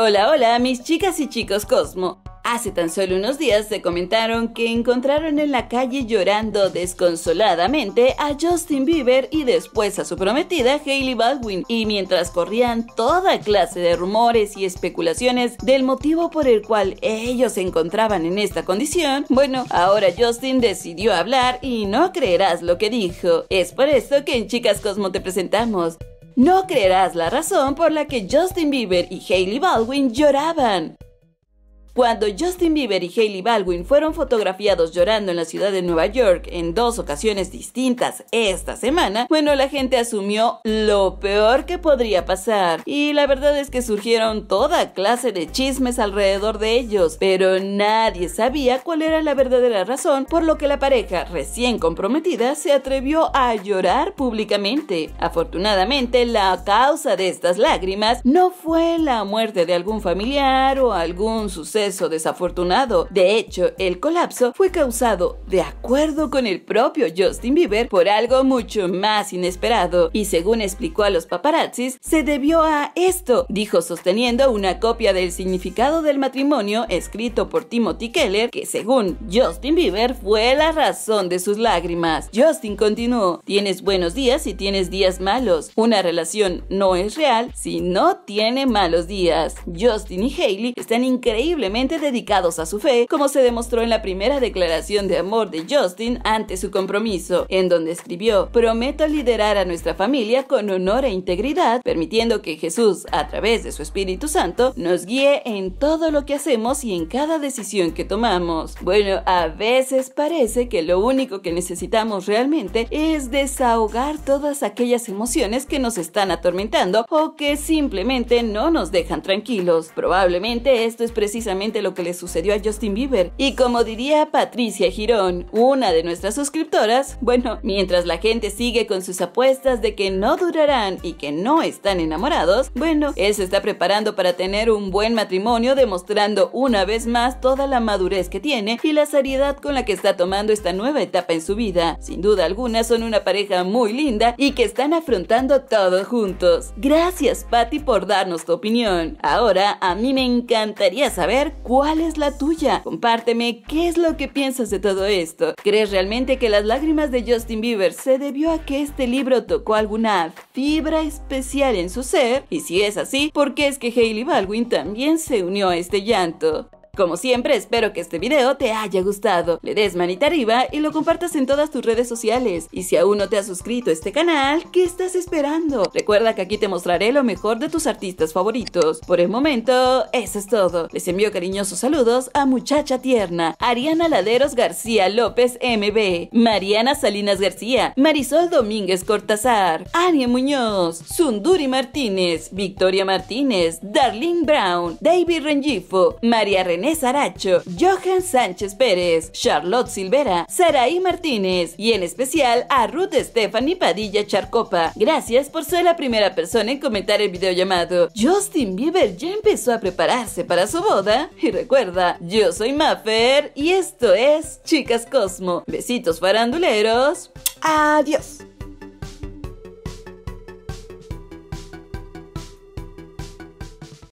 Hola, hola, mis chicas y chicos Cosmo. Hace tan solo unos días se comentaron que encontraron en la calle llorando desconsoladamente a Justin Bieber y después a su prometida Hailey Baldwin, y mientras corrían toda clase de rumores y especulaciones del motivo por el cual ellos se encontraban en esta condición, bueno, ahora Justin decidió hablar y no creerás lo que dijo. Es por esto que en Chicas Cosmo te presentamos. No creerás la razón por la que Justin Bieber y Hailey Baldwin lloraban. Cuando Justin Bieber y Hailey Baldwin fueron fotografiados llorando en la ciudad de Nueva York en dos ocasiones distintas esta semana, bueno, la gente asumió lo peor que podría pasar. Y la verdad es que surgieron toda clase de chismes alrededor de ellos, pero nadie sabía cuál era la verdadera razón por lo que la pareja recién comprometida se atrevió a llorar públicamente. Afortunadamente, la causa de estas lágrimas no fue la muerte de algún familiar o algún suceso desafortunado. De hecho, el colapso fue causado, de acuerdo con el propio Justin Bieber, por algo mucho más inesperado, y según explicó a los paparazzis, se debió a esto, dijo sosteniendo una copia del significado del matrimonio escrito por Timothy Keller, que según Justin Bieber fue la razón de sus lágrimas. Justin continuó: tienes buenos días y tienes días malos. Una relación no es real si no tiene malos días. Justin y Hailey están increíblemente dedicados a su fe, como se demostró en la primera declaración de amor de Justin ante su compromiso, en donde escribió: prometo liderar a nuestra familia con honor e integridad, permitiendo que Jesús, a través de su Espíritu Santo, nos guíe en todo lo que hacemos y en cada decisión que tomamos. Bueno, a veces parece que lo único que necesitamos realmente es desahogar todas aquellas emociones que nos están atormentando o que simplemente no nos dejan tranquilos. Probablemente esto es precisamente lo que le sucedió a Justin Bieber. Y como diría Patricia Girón, una de nuestras suscriptoras, bueno, mientras la gente sigue con sus apuestas de que no durarán y que no están enamorados, bueno, él se está preparando para tener un buen matrimonio, demostrando una vez más toda la madurez que tiene y la seriedad con la que está tomando esta nueva etapa en su vida. Sin duda alguna son una pareja muy linda y que están afrontando todo juntos. Gracias, Patty, por darnos tu opinión. Ahora, a mí me encantaría saber ¿cuál es la tuya? Compárteme qué es lo que piensas de todo esto. ¿Crees realmente que las lágrimas de Justin Bieber se debió a que este libro tocó alguna fibra especial en su ser? Y si es así, ¿por qué es que Hailey Baldwin también se unió a este llanto? Como siempre, espero que este video te haya gustado, le des manita arriba y lo compartas en todas tus redes sociales. Y si aún no te has suscrito a este canal, ¿qué estás esperando? Recuerda que aquí te mostraré lo mejor de tus artistas favoritos. Por el momento, eso es todo. Les envío cariñosos saludos a Muchacha Tierna, Ariana Laderos García López MB, Mariana Salinas García, Marisol Domínguez Cortázar, Ania Muñoz, Sunduri Martínez, Victoria Martínez, Darlene Brown, David Rengifo, María René Saracho, Johan Sánchez Pérez, Charlotte Silvera, Saraí Martínez y en especial a Ruth Stephanie Padilla Charcopa. Gracias por ser la primera persona en comentar el video llamado Justin Bieber ya empezó a prepararse para su boda. Y recuerda, yo soy Maffer y esto es Chicas Cosmo. Besitos faranduleros. Adiós.